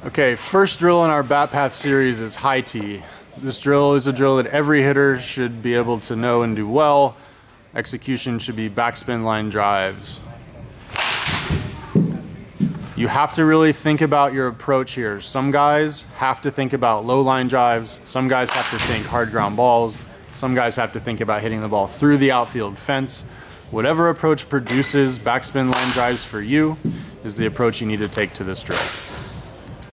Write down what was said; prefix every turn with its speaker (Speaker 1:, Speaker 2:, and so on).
Speaker 1: Okay, first drill in our bat path series is high tee. This drill is a drill that every hitter should be able to know and do well. Execution should be backspin line drives. You have to really think about your approach here. Some guys have to think about low line drives. Some guys have to think hard ground balls. Some guys have to think about hitting the ball through the outfield fence. Whatever approach produces backspin line drives for you is the approach you need to take to this drill.